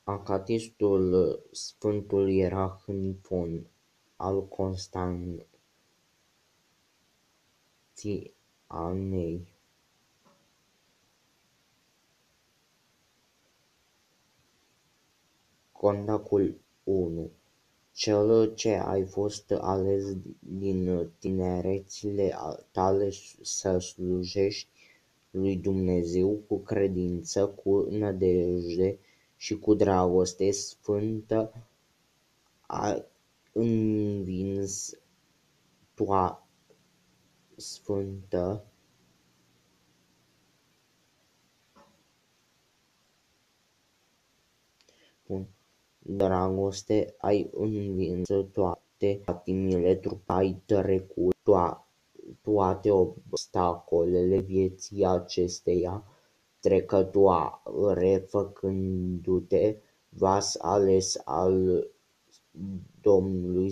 Acatistul Sfântul Ierarhifon al Constanțianei. Contactul 1. Cel ce ai fost ales din tinerețile tale să slujești lui Dumnezeu cu credință, cu nădejde și cu dragoste sfântă, a învins sfântă dragoste, ai învins toate patimile trupului, ai trecut toate obstacolele vieții acesteia trecătoare, făcându-te vas ales al Domnului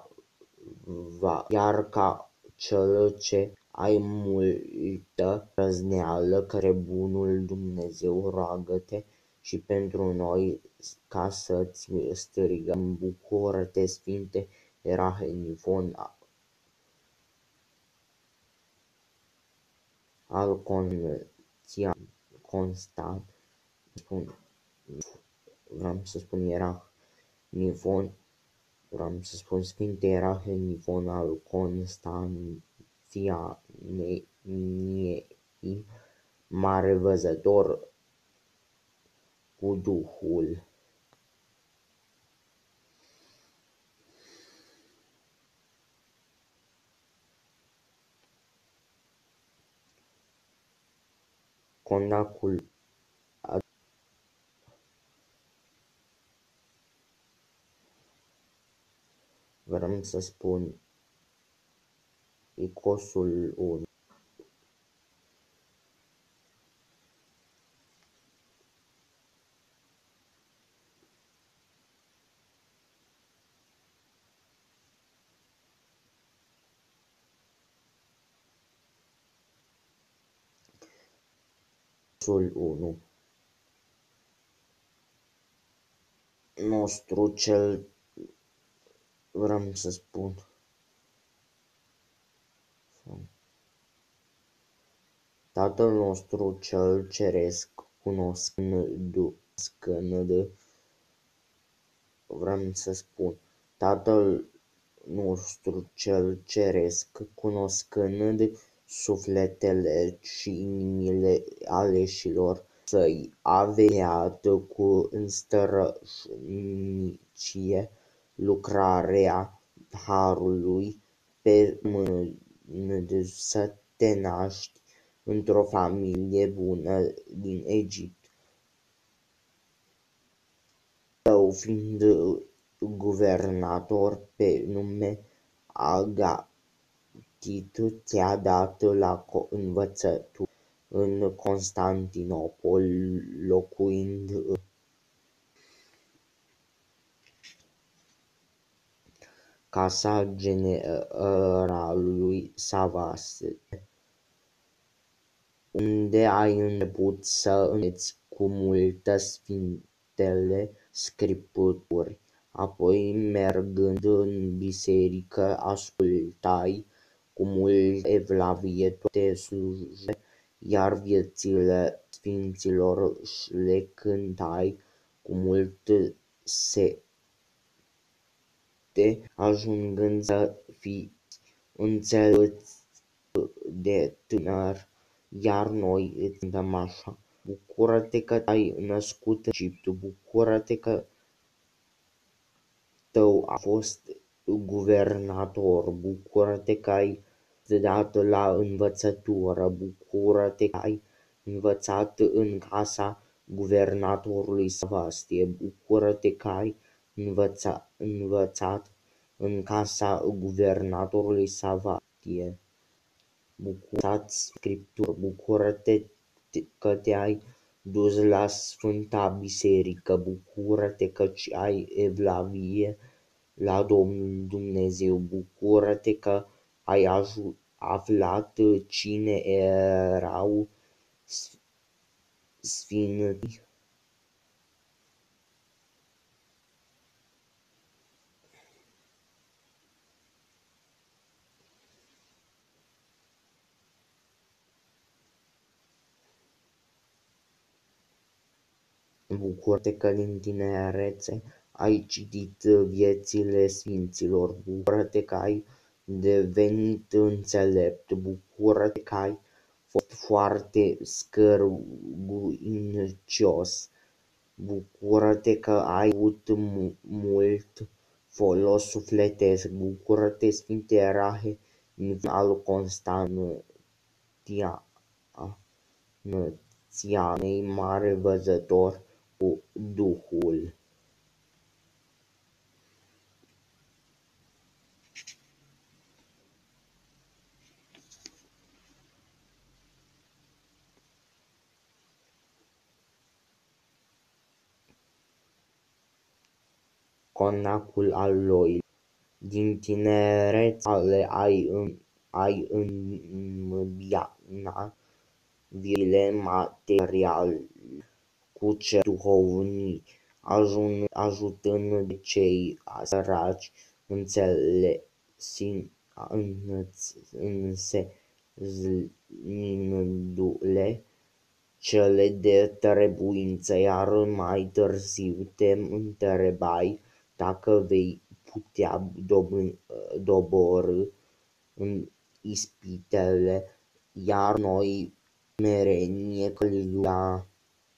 iar ca cel ce ai multă răzneală către bunul Dumnezeu, roagă-te și pentru noi ca să-ți strigăm: bucură-te, Sfinte Ierarhifon al Constant, Sfinte Ierarhifon al Constanțianei, mare văzător cu Duhul. Contactul vrem să spun Icosul 1. Nostru cel vrem să spun Tatăl nostru cel ceresc, cunoscând vrem să spun Tatăl nostru cel ceresc, cunoscând sufletele și inimile aleșilor săi, a vegheat cu înstărășnicie lucrarea harului pe să te naști într-o familie bună din Egipt, tău fiind guvernator pe nume Agatit, ți-a dat la învățătură în Constantinopol, locuind în casa generalului Savase, unde ai început să înveți cu multă Sfintele Scripturi. Apoi, mergând în biserică, ascultai cu multă evlavie toate slujbele, iar viețile sfinților le cântai cu mult sete, ajungând să fii înțelepți de tânăr, iar noi îți cântăm așa: bucură-te că te-ai născut în Egipt, bucură-te că tău a fost guvernator, bucură-te că ai dat la învățătură, bucură-te că ai învățat în casa guvernatorului Savastie, bucură-te că ai învățat în casa guvernatorului Savastie, bucură-te Scripturi, bucură-te că te-ai dus la Sfânta Biserică, bucură-te că ai evlavie la Domnul Dumnezeu, bucură-te că ai aflat cine erau sfinții Bucură-te că din tinerețe ai citit viețile sfinților, bucură-te că ai devenit înțelept, bucură-te că ai fost foarte scârguincios, bucură-te că ai avut mult folos sufletesc, bucură-te, Sfinte Ierarhie al Constanțianei, mare văzător cu Duhul. Conacul al lui. Din tinerețe ai îmbianat virile materiale cu cele duhovnice, ajutând de cei săraci, însenindu-le cele de trebuință, iar mai târziu te întrebai dacă vei putea doborî în ispitele, iar noi smerenie călăuia.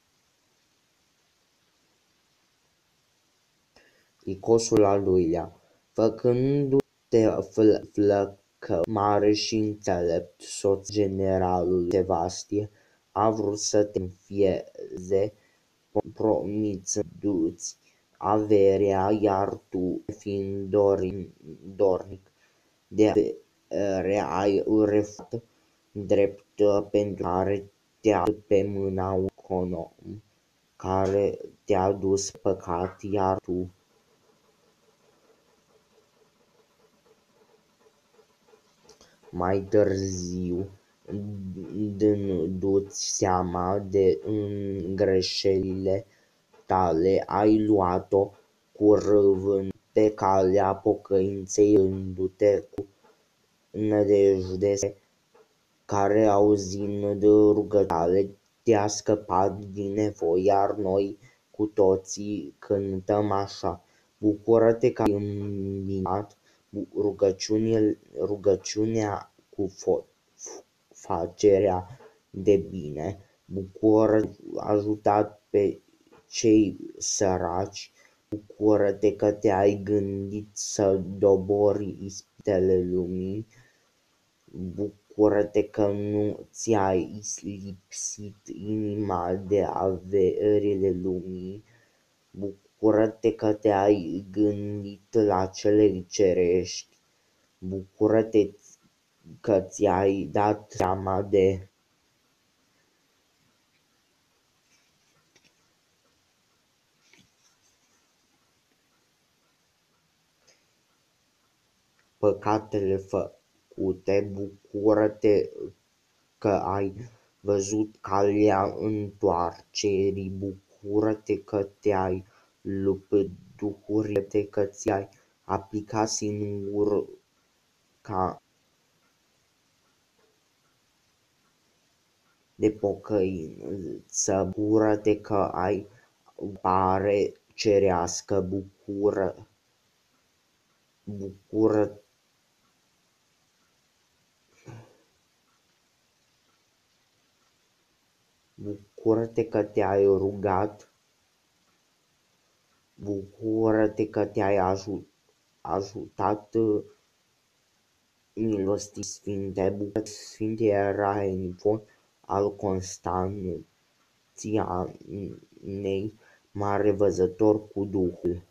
Icosul al doilea, făcându-te flăcău mare și înțelept, soț generalului Sevastie a vrut să te înfieze, promițându-ți averea, iar tu, nefiind dornic de avere, ai refuzat drept pentru care te-a dat pe mâna un econom care te-a dus pe păcat, iar tu mai târziu, dându-ți seama de greșelile tale, ai luat-o cu râvnă pe calea pocăinței, rugându-te cu nădejde care, auzind rugăciunile tale, te-a scăpat din nevoi, iar noi cu toții cântăm așa: bucură-te că ai îmbinat rugăciunea cu facerea de bine, bucură-te că ai ajutat pe cei săraci, bucură-te că te-ai gândit să dobori ispitele lumii, bucură-te că nu ți-ai lipsit inima de averile lumii, bucură-te că te-ai gândit la cele cerești, bucură-te că ți-ai dat seama de păcatele făcute, bucură-te că ai văzut calea întoarcerii, bucură-te că te-ai luptat duhurile, bucură-te că ți-ai aplicat singur ca de pocăință, bucură-te că ai pare cerească, bucură-te că te-ai rugat, bucură-te că te-ai ajutat milostiv, Sfinte, bucură-te, Sfinte Ierarhie al Constanțianei, mare văzător cu Duhul.